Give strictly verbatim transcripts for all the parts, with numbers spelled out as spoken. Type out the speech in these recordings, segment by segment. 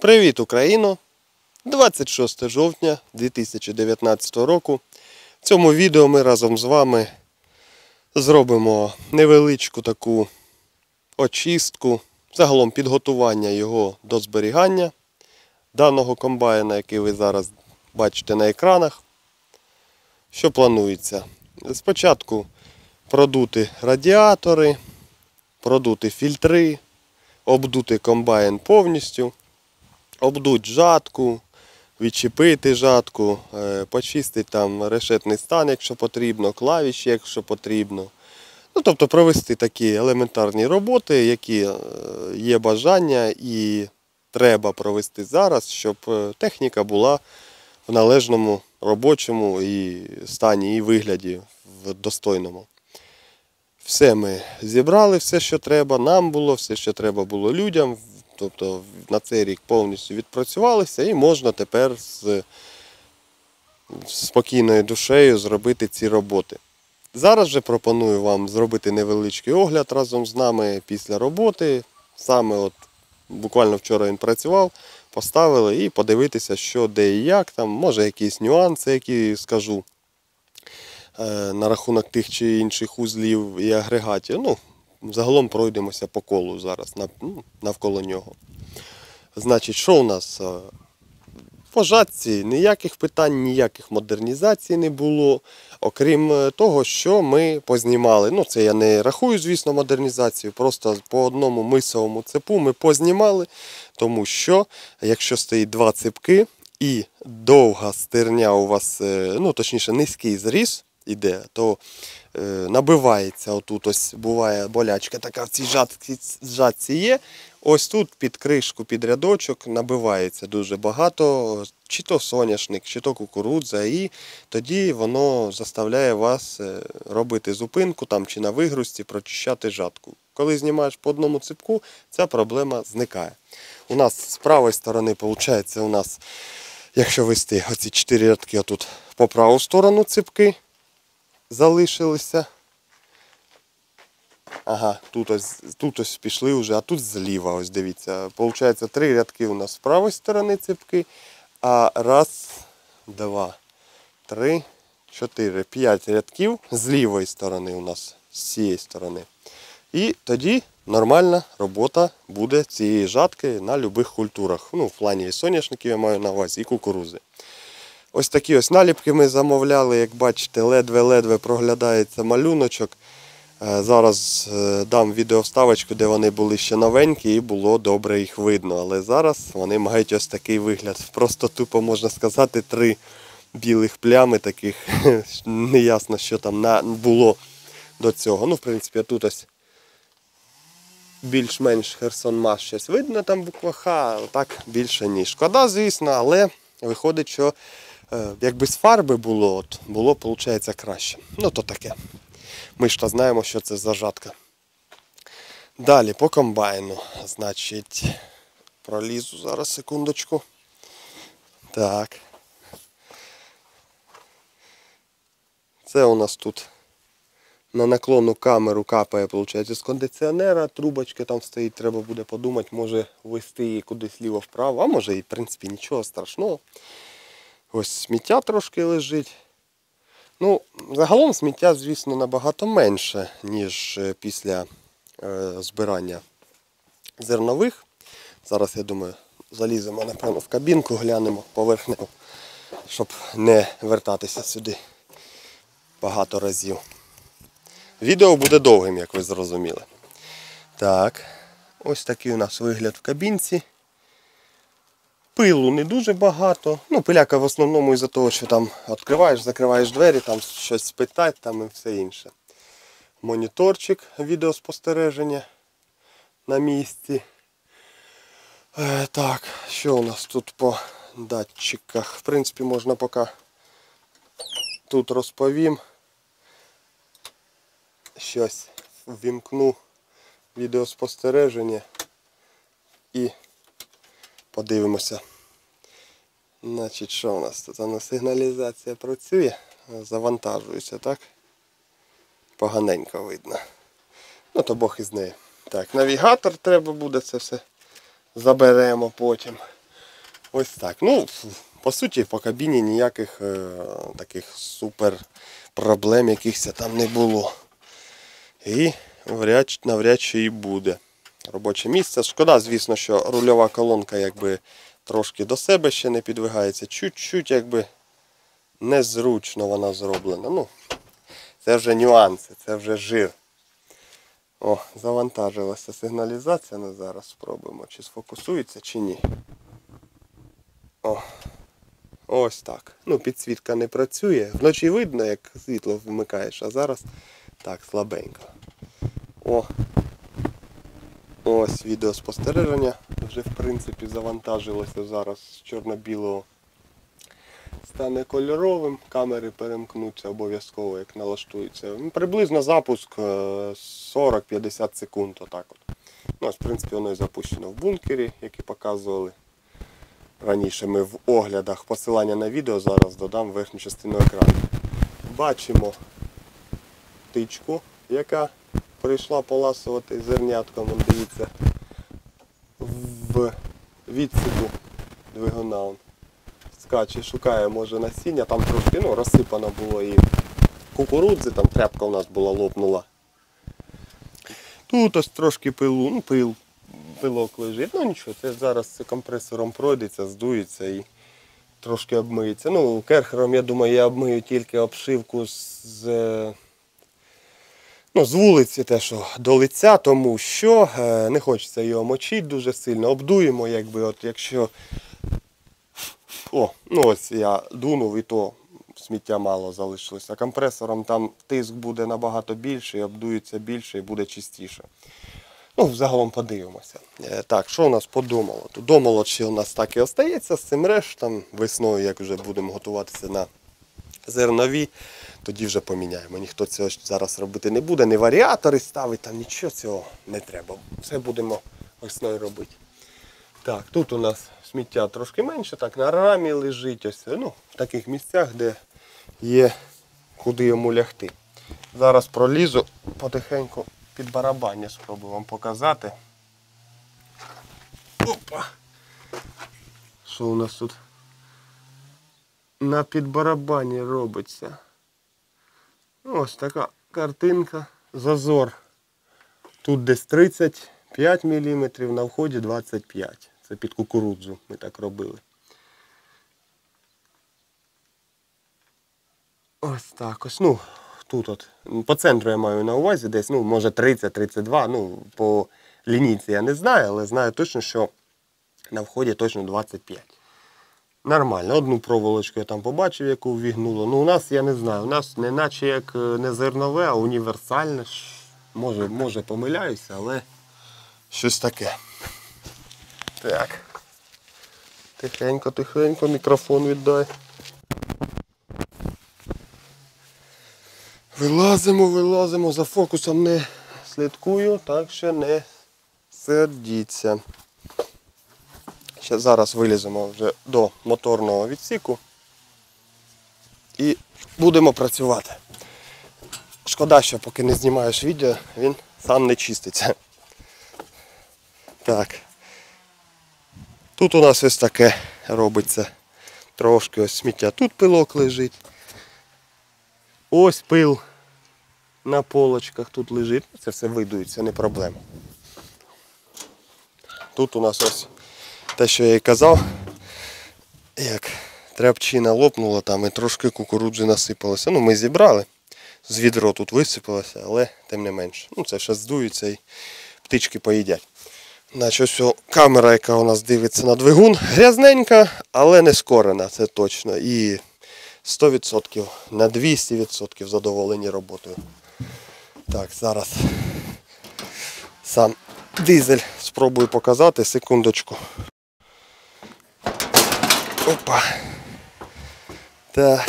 Привіт, Україно! двадцять шосте жовтня дві тисячі дев'ятнадцятого року. В цьому відео ми разом з вами зробимо невеличку таку очистку, загалом підготування його до зберігання даного комбайна, який ви зараз бачите на екранах. Що планується? Спочатку продути радіатори, продути фільтри, обдути комбайн повністю. Обдуть жатку, відчепити жатку, почистити там решетний стан, якщо потрібно, клавіші, якщо потрібно. Ну, тобто провести такі елементарні роботи, які є бажання і треба провести зараз, щоб техніка була в належному робочому і стані, і вигляді в достойному. Все ми зібрали, все, що треба нам було, все, що треба було людям. Тобто на цей рік повністю відпрацювалися і можна тепер з спокійною душею зробити ці роботи. Зараз же пропоную вам зробити невеличкий огляд разом з нами після роботи. Саме от буквально вчора він працював, поставили і подивитися, що де і як. Там, може якісь нюанси, які скажу на рахунок тих чи інших узлів і агрегатів. Ну, загалом пройдемося по колу зараз, навколо нього. Значить, що у нас? По жатці ніяких питань, ніяких модернізацій не було, окрім того, що ми познімали. Ну, це я не рахую, звісно, модернізацію, просто по одному мисовому цепу ми познімали, тому що, якщо стоїть два цепки і довга стерня у вас, ну, точніше, низький зріз іде, то набивається, отут ось буває болячка така в цій жатці, жатці є, ось тут під кришку, під рядочок набивається дуже багато, чи то соняшник, чи то кукурудза, і тоді воно заставляє вас робити зупинку там чи на вигрузці, прочищати жатку. Коли знімаєш по одному ципку, ця проблема зникає. У нас з правої сторони, виходить, у нас, якщо вести оці чотири рядки, отут по праву сторону ципки залишилися. Ага, тут ось, тут ось пішли вже, а тут зліва, ось дивіться. Получається, три рядки у нас з правої сторони ципки, а раз, два, три, чотири, п'ять рядків з лівої сторони у нас, з цієї сторони. І тоді нормальна робота буде цієї жатки на будь-яких культурах. Ну, в плані і соняшників я маю на увазі, і кукурузи. Ось такі ось наліпки ми замовляли, як бачите, ледве-ледве проглядається малюночок. Зараз дам відеовставочку, де вони були ще новенькі і було добре їх видно. Але зараз вони мають ось такий вигляд. Просто тупо, можна сказати, три білих плями таких. Неясно, що там було до цього. Ну, в принципі, тут ось більш-менш Херсонмаш щось видно, там буква Х, так більше ні. Шкода, звісно, але виходить, що якби з фарби було, от, було, виходить, краще. Ну, то таке. Ми ж то знаємо, що це за жатка. Далі, по комбайну. Значить, пролізу зараз, секундочку. Так. Це у нас тут на наклонну камеру капає, виходить, з кондиціонера. Трубочка там стоїть, треба буде подумати, може ввести її кудись ліво-вправо, а може і, в принципі, нічого страшного. Ось сміття трошки лежить. Ну, загалом сміття, звісно, набагато менше, ніж після е, збирання зернових. Зараз, я думаю, заліземо, напевно, в кабінку, глянемо поверхнево, щоб не вертатися сюди багато разів. Відео буде довгим, як ви зрозуміли. Так, ось такий у нас вигляд в кабінці. Пилу не дуже багато. Ну, пиляка в основному із-за того, що там відкриваєш, закриваєш двері, там щось спитать, там і все інше. Моніторчик відеоспостереження на місці. Е, так, що у нас тут по датчиках? В принципі, можна поки тут розповім. Щось ввімкну відеоспостереження і подивимося. Значить, що у нас тут? Вона сигналізація працює, завантажується, так? Поганенько видно. Ну, то Бог із нею. Так, навігатор треба буде, це все заберемо потім. Ось так. Ну, по суті, по кабіні ніяких е, таких супер проблем якихось там не було. І навряд, навряд чи і буде. Робоче місце. Шкода, звісно, що рульова колонка якби трошки до себе ще не підвигається. Чуть-чуть якби незручно вона зроблена. Ну, це вже нюанси, це вже жир. О, завантажилася сигналізація. Ну, зараз спробуємо, чи сфокусується, чи ні. О, ось так. Ну, підсвітка не працює. Вночі видно, як світло вмикаєш, а зараз так, слабенько. О, ось відеоспостереження. Вже, в принципі, завантажилося зараз з чорно-білого. Стане кольоровим, камери перемкнуться обов'язково, як налаштуються. Приблизно запуск сорок-п'ятдесят секунд. Отак от. Ну, ось, в принципі, воно і запущено в бункері, які показували. Раніше ми в оглядах, посилання на відео зараз додам в верхню частину екрану. Бачимо птичку, яка прийшла поласувати зернятком, дивіться, в відсіку двигуна. Скаче, шукає, може, насіння, там трошки ну, розсипано було і кукурудзи, там тряпка у нас була, лопнула. Тут ось трошки пилу, ну пил, пилок лежить, ну нічого, це зараз це компресором пройдеться, здується і трошки обмиється. Ну, керхером, я думаю, я обмию тільки обшивку з, ну, з вулиці, те, що до лиця, тому що е, не хочеться його мочити дуже сильно, обдуємо, якби, от якщо... О, ну ось я дунув і то сміття мало залишилося. Компресором там тиск буде набагато більший, обдується більше і буде чистіше. Ну, загалом подивимося. Так, що у нас по домолоту? Домолот ще у нас так і остається з цим рештом. Весною, як вже будемо готуватися на зернові, тоді вже поміняємо. Ніхто цього зараз робити не буде, не варіатори ставить, там нічого цього не треба. Все будемо весною робити. Так, тут у нас сміття трошки менше, так на рамі лежить, ось, ну, в таких місцях, де є куди йому лягти. Зараз пролізу потихеньку під барабання, спробую вам показати. Опа! Що у нас тут на підбарабані робиться? Ось така картинка, зазор. Тут десь тридцять п'ять міліметрів, на вході двадцять п'ять. Це під кукурудзу ми так робили. Ось так ось. Ну, тут от, по центру я маю на увазі десь, ну, може тридцять тридцять два, ну, по лінійці я не знаю, але знаю точно, що на вході точно двадцять п'ять. Нормально. Одну проволочку я там побачив, яку ввігнуло. Ну, у нас, я не знаю, у нас не наче як не зернове, а універсальне. Може, може помиляюся, але щось таке. Так. Тихенько, тихенько, мікрофон віддай. Вилазимо, вилазимо, за фокусом не слідкую, так що не сердіться. Ще зараз виліземо вже до моторного відсіку і будемо працювати. Шкода, що поки не знімаєш відео, він сам не чиститься. Так. Тут у нас ось таке робиться. Трошки ось сміття. Тут пилок лежить. Ось пил на полочках тут лежить. Це все видується, не проблема. Тут у нас ось те, що я і казав, як тряпчина лопнула там і трошки кукурудзи насипалося. Ну, ми зібрали, з відро тут висипалося, але тим не менше. Ну, це ще здується і птички поїдять. Значить, ось камера, яка у нас дивиться на двигун, грязненька, але не скорена, це точно. І сто відсотків, на двісті відсотків задоволені роботою. Так, зараз сам дизель спробую показати, секундочку. Опа. Так.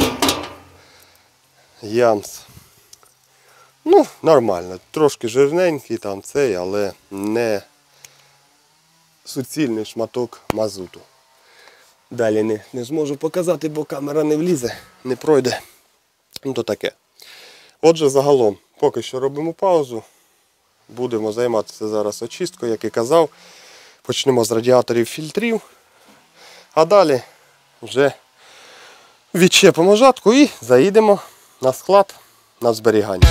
Ямс. Ну, нормально. Трошки жирненький там цей, але не суцільний шматок мазуту. Далі не, не зможу показати, бо камера не влізе, не пройде. Ну то таке. Отже, загалом, поки що робимо паузу. Будемо займатися зараз очисткою, як і казав. Почнемо з радіаторів фільтрів. А далі вже відчепимо жатку і заїдемо на склад на зберігання.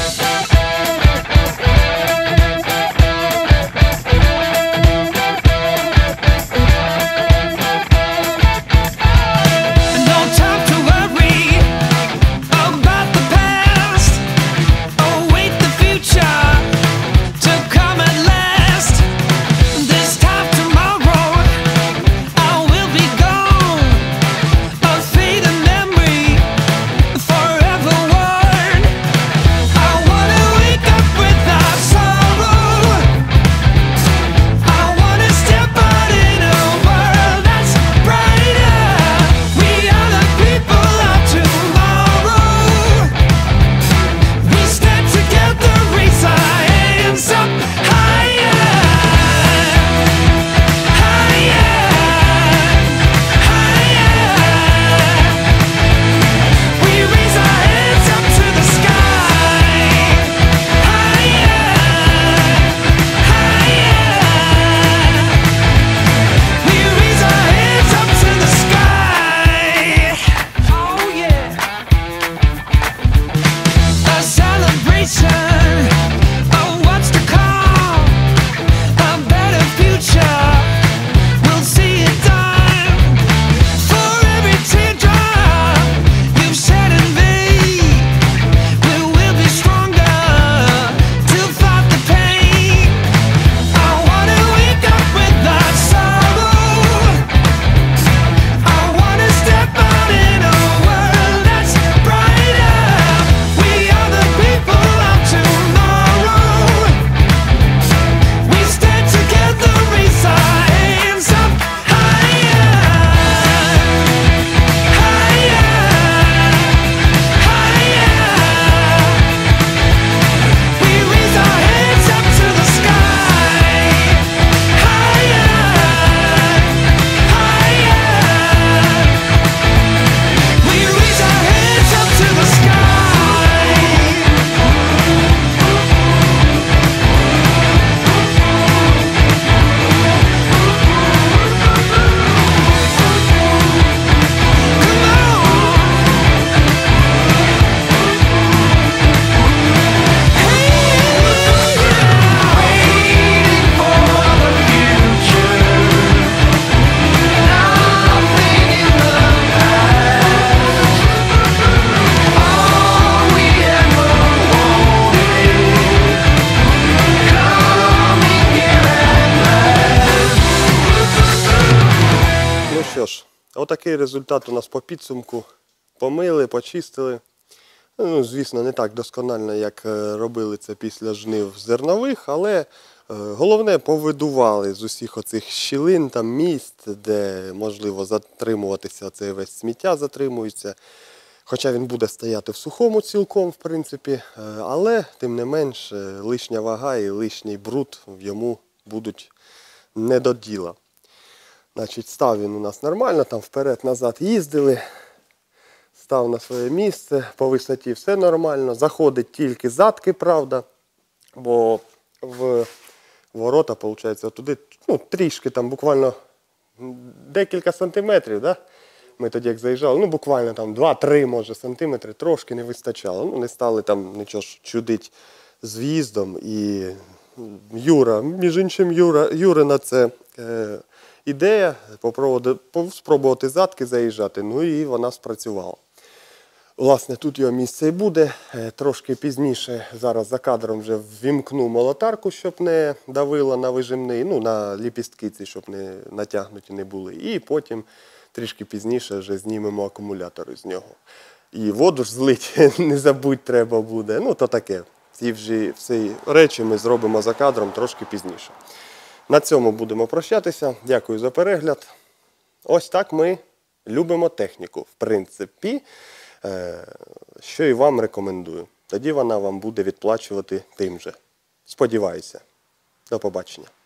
Що ж, отакий результат у нас по підсумку. Помили, почистили. Ну, звісно, не так досконально, як робили це після жнив зернових, але головне, повидували з усіх оцих щілин, там місць, де можливо затримуватися, це весь сміття затримується. Хоча він буде стояти в сухому цілком, в принципі, але тим не менш лишня вага і лишній бруд йому будуть не до діла. Значить, став він у нас нормально, там вперед-назад їздили, став на своє місце, по висоті все нормально, заходить тільки задки, правда, бо в ворота, виходить, туди, ну, трішки, там буквально декілька сантиметрів, да? Ми тоді як заїжджали, ну буквально там два-три, може, сантиметри, трошки не вистачало, ну не стали там нічого ж чудить з в'їздом, і Юра, між іншим, Юра, Юрина це е, ідея спробувати задки заїжджати, ну і вона спрацювала. Власне, тут його місце і буде. Трошки пізніше, зараз за кадром вже ввімкну молотарку, щоб не давила на вижимний, ну на ліпістки ці, щоб не натягнуті не були. І потім трішки пізніше вже знімемо акумулятори з нього. І воду ж злить не забудь треба буде. Ну то таке. Ці вже всі речі ми зробимо за кадром трошки пізніше. На цьому будемо прощатися. Дякую за перегляд. Ось так ми любимо техніку. В принципі, що і вам рекомендую. Тоді вона вам буде відплачувати тим же. Сподіваюся. До побачення.